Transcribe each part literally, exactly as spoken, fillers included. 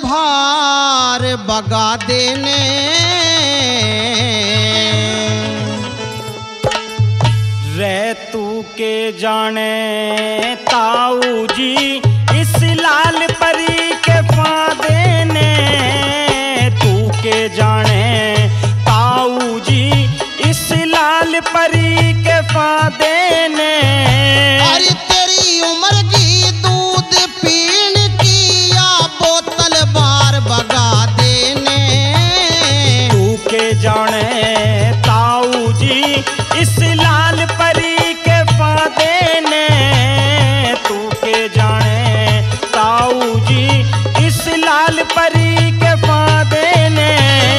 भार बगा देने। रह तू के जाने ताऊ जी इस लाल परी के फादे ने, तू के जाने ताऊ जी इस लाल परी के फादे ने। अरे तेरी उम्र की दूध पीण की या बोतल बार बगा देने। तू के जाने ताऊ जी इस लाल परी के फादे ने, तू के जाने ताऊ जी इस लाल परी के फादे ने।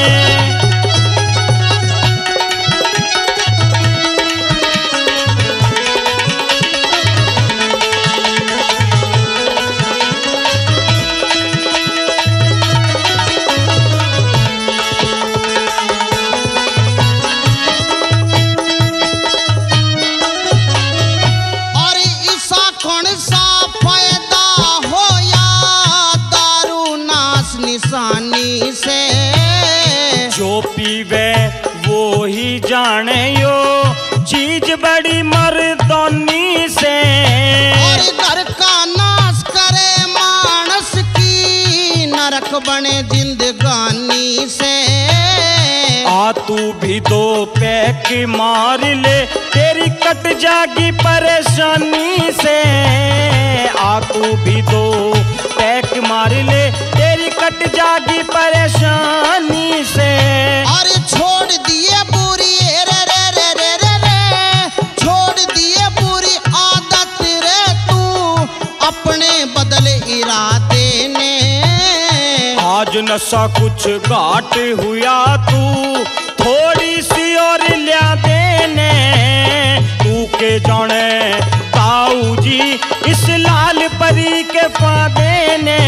निशानी से जो पीवे वो ही जाने यो चीज बड़ी मर्दानी से। और घर का नाश करे मानस की नरक बने जिंदगानी से। आ तू भी दो पैक मार ले तेरी कट जागी परेशानी से। आ तू भी दो पैक मार ले तेरी कट जागी परेशानी से। अरे छोड़ दिए बुरी रे रे रे रे रे रे, छोड़ दिए बुरी आदत रे तू अपने बदले इरादे ने। आज नशा कुछ घाट हुआ तू थोड़ी सी और लिया देने। तू के जाने ताऊ जी इस लाल परी के फादे ने।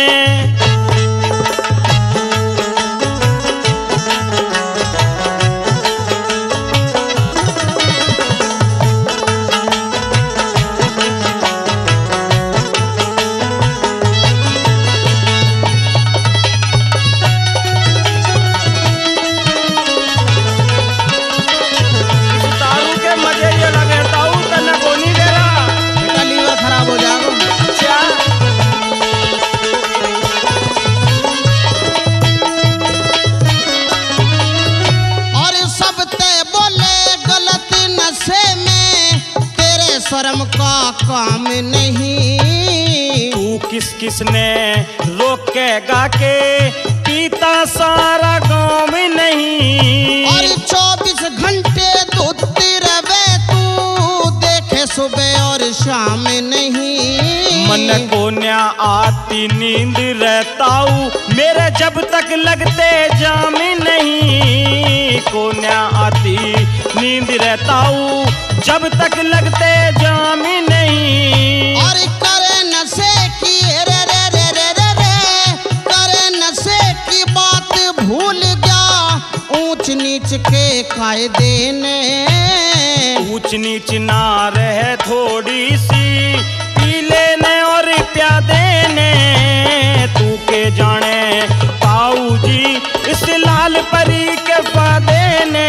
शर्म का काम नहीं। तू किस किस ने रोकेगा के पीता सारा गाँव में नहीं। और चौबीस घंटे धोती रवे तू देखे सुबह और शाम नहीं। मन को न्या आती नींद रहताऊ मेरे जब तक लगते जाम नहीं। को न्या आती नींद रहताऊ जब तक लगते जाम नहीं। और करे नशे की रे रे रे रे रे रे, करे नशे की बात भूल गया ऊंच नीच के कायदे ने। ऊंच नीच ना रहे थोड़ी सी पी लेने और प्यादे ने। तू के जाने ताऊ जी इस लाल परी के फादे ने।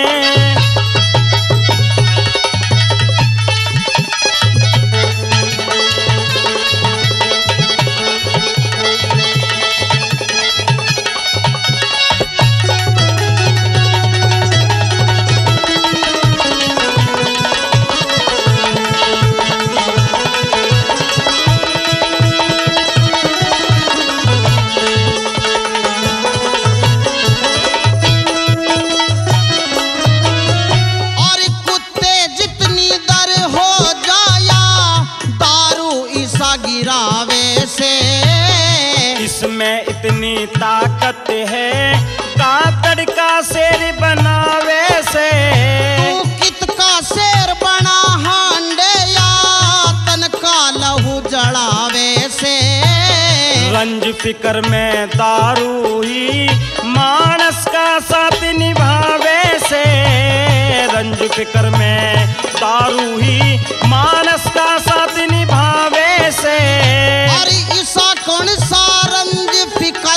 इसमें इतनी ताकत है कातड़ का शेर बनावे से। तू कित का शेर बना हांडे या तन का लहू जड़ावे से। रंज फिकर में दारू ही मानस का साथ निभावे से। रंज फिकर में दारू ही मानस का साथ निभावे से। अरे ईसा कौन सा रंज फिकर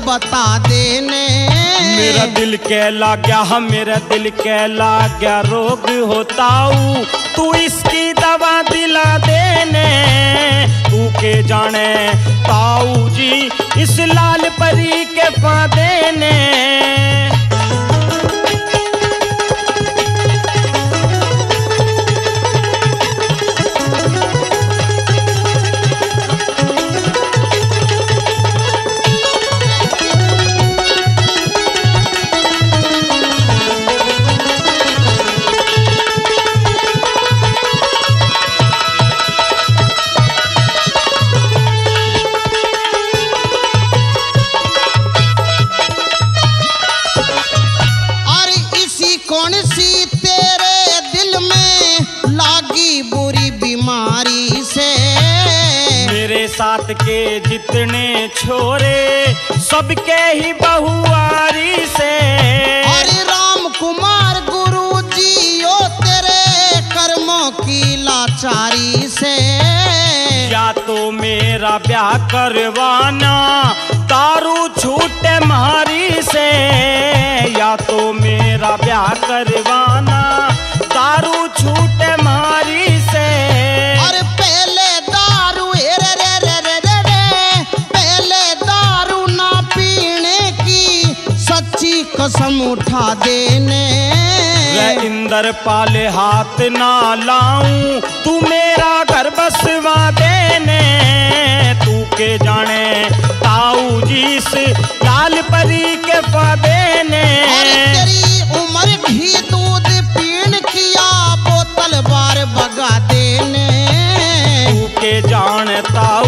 बता देने। मेरा दिल के लाग्या मेरा दिल के लाग्या रोग होताऊ, तू इसकी दवा दिला देने। तू के जाने ताऊ जी इस लाल परी के पा देने। कौन सी तेरे दिल में लागी बुरी बीमारी से। मेरे साथ के जितने छोरे सबके ही बहुआरी से। अरे राम कुमार गुरु जी ओ तेरे कर्मों की लाचारी से। या तो मेरा ब्याह करवाना दारू छूटे मारी से, या तो मेरा ब्याह करवाना दारू छूटे मारी से। अरे पहले दारू रे रे रे रे रे रे, पहले दारू ना पीने की सच्ची कसम उठा देने। रे इंदर पाले हाथ ना लाऊं, तू मेरा घर बसवा देने। तू के जाने ताऊ जी से लाल परी के पा देने। अरे तेरी उम्र घी दूध पीन किया बोतल बार भगा देने। तू के जानता